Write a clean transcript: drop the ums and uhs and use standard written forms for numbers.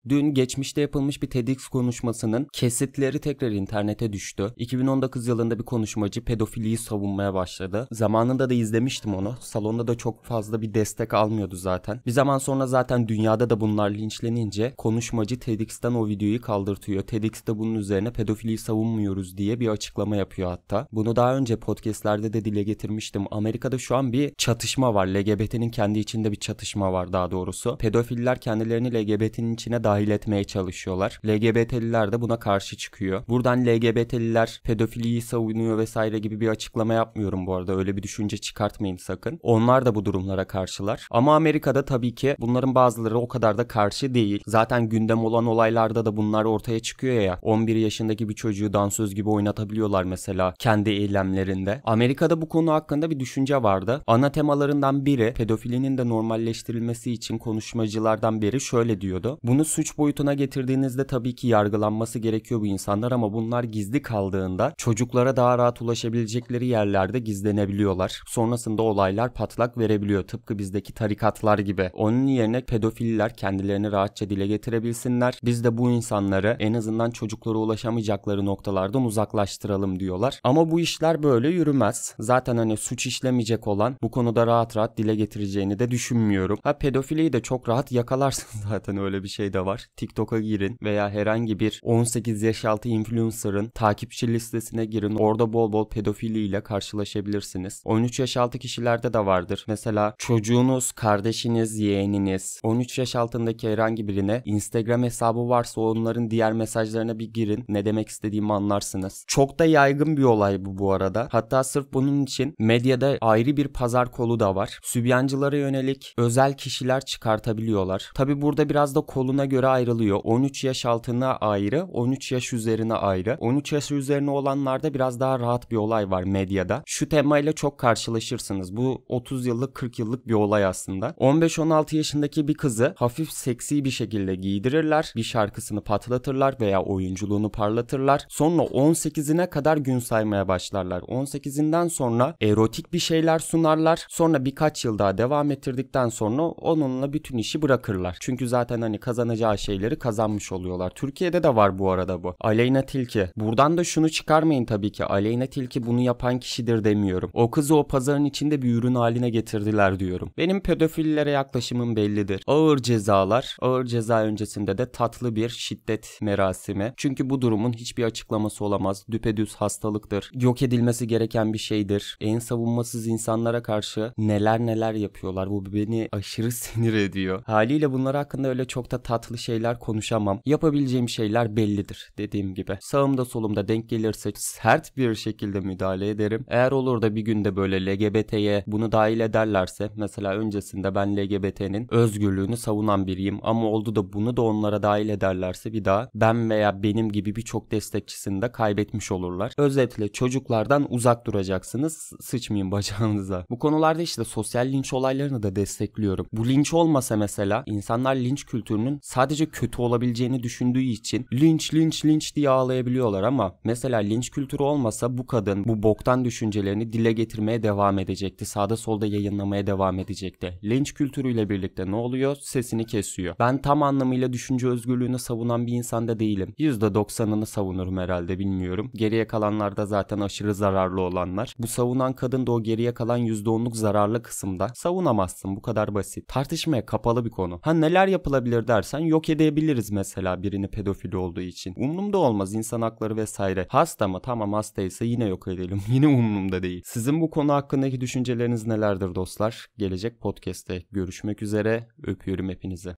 Dün geçmişte yapılmış bir TEDx konuşmasının kesitleri tekrar internete düştü. 2019 yılında bir konuşmacı pedofiliyi savunmaya başladı. Zamanında da izlemiştim onu. Salonda da çok fazla bir destek almıyordu zaten. Bir zaman sonra zaten dünyada da bunlar linçlenince konuşmacı TEDx'ten o videoyu kaldırtıyor. TEDx de bunun üzerine pedofiliyi savunmuyoruz diye bir açıklama yapıyor hatta. Bunu daha önce podcastlerde de dile getirmiştim. Amerika'da şu an bir çatışma var. LGBT'nin kendi içinde bir çatışma var daha doğrusu. Pedofiller kendilerini LGBT'nin içine dahil etmeye çalışıyorlar. LGBT'liler de buna karşı çıkıyor. Buradan LGBT'liler pedofiliyi savunuyor vesaire gibi bir açıklama yapmıyorum bu arada. Öyle bir düşünce çıkartmayın sakın. Onlar da bu durumlara karşılar. Ama Amerika'da tabii ki bunların bazıları o kadar da karşı değil. Zaten gündem olan olaylarda da bunlar ortaya çıkıyor ya. 11 yaşındaki bir çocuğu dansöz gibi oynatabiliyorlar mesela kendi eylemlerinde. Amerika'da bu konu hakkında bir düşünce vardı. Ana temalarından biri pedofilinin de normalleştirilmesi için konuşmacılardan biri şöyle diyordu. Bunu suç boyutuna getirdiğinizde tabii ki yargılanması gerekiyor bu insanlar ama bunlar gizli kaldığında çocuklara daha rahat ulaşabilecekleri yerlerde gizlenebiliyorlar. Sonrasında olaylar patlak verebiliyor tıpkı bizdeki tarikatlar gibi. Onun yerine pedofiller kendilerini rahatça dile getirebilsinler. Biz de bu insanları en azından çocuklara ulaşamayacakları noktalardan uzaklaştıralım diyorlar. Ama bu işler böyle yürümez. Zaten hani suç işlemeyecek olan bu konuda rahat rahat dile getireceğini de düşünmüyorum. Pedofiliyi de çok rahat yakalarsın zaten öyle bir şey de var. TikTok'a girin veya herhangi bir 18 yaş altı influencer'ın takipçi listesine girin. Orada bol bol pedofiliyle karşılaşabilirsiniz. 13 yaş altı kişilerde de vardır. Mesela çocuğunuz, kardeşiniz, yeğeniniz 13 yaş altındaki herhangi birine Instagram hesabı varsa onların diğer mesajlarına bir girin. Ne demek istediğimi anlarsınız. Çok da yaygın bir olay bu arada. Hatta sırf bunun için medyada ayrı bir pazar kolu da var. Sübyancılara yönelik özel kişiler çıkartabiliyorlar. Tabi burada biraz da koluna göre ayrılıyor. 13 yaş altına ayrı, 13 yaş üzerine ayrı. 13 yaş üzerine olanlarda biraz daha rahat bir olay var medyada. Şu temayla çok karşılaşırsınız. Bu 30 yıllık 40 yıllık bir olay aslında. 15-16 yaşındaki bir kızı hafif seksi bir şekilde giydirirler. Bir şarkısını patlatırlar veya oyunculuğunu parlatırlar. Sonra 18'ine kadar gün saymaya başlarlar. 18'inden sonra erotik bir şeyler sunarlar. Sonra birkaç yıl daha devam ettirdikten sonra onunla bütün işi bırakırlar. Çünkü zaten hani kazanacağı şeyleri kazanmış oluyorlar. Türkiye'de de var bu arada bu. Aleyna Tilki. Buradan da şunu çıkarmayın tabii ki. Aleyna Tilki bunu yapan kişidir demiyorum. O kızı o pazarın içinde bir ürün haline getirdiler diyorum. Benim pedofillere yaklaşımım bellidir. Ağır cezalar. Ağır ceza öncesinde de tatlı bir şiddet merasimi. Çünkü bu durumun hiçbir açıklaması olamaz. Düpedüz hastalıktır. Yok edilmesi gereken bir şeydir. En savunmasız insanlara karşı neler yapıyorlar. Bu beni aşırı sinir ediyor. Haliyle bunlar hakkında öyle çok da tatlı şeyler konuşamam. Yapabileceğim şeyler bellidir dediğim gibi. Sağımda solumda denk gelirse sert bir şekilde müdahale ederim. Eğer olur da bir günde böyle LGBT'ye bunu dahil ederlerse mesela öncesinde ben LGBT'nin özgürlüğünü savunan biriyim ama oldu da bunu da onlara dahil ederlerse bir daha ben veya benim gibi birçok destekçisini de kaybetmiş olurlar. Özetle çocuklardan uzak duracaksınız. Sıçmayın bacağınıza. Bu konularda işte sosyal linç olaylarını da destekliyorum. Bu linç olmasa mesela insanlar linç kültürünün sadece kötü olabileceğini düşündüğü için linç diye ağlayabiliyorlar ama mesela linç kültürü olmasa bu kadın bu boktan düşüncelerini dile getirmeye devam edecekti. Sağda solda yayınlamaya devam edecekti. Linç kültürüyle birlikte ne oluyor? Sesini kesiyor. Ben tam anlamıyla düşünce özgürlüğünü savunan bir insan da değilim. %90'ını savunurum herhalde bilmiyorum. Geriye kalanlar da zaten aşırı zararlı olanlar. Bu savunan kadın da o geriye kalan %10'luk zararlı kısımda savunamazsın. Bu kadar basit. Tartışmaya kapalı bir konu. Neler yapılabilir dersen yok edebiliriz mesela birini pedofili olduğu için. Umurumda olmaz insan hakları vesaire. Hasta mı? Tamam hastaysa yine yok edelim. Yine umurumda değil. Sizin bu konu hakkındaki düşünceleriniz nelerdir dostlar? Gelecek podcast'te görüşmek üzere. Öpüyorum hepinizi.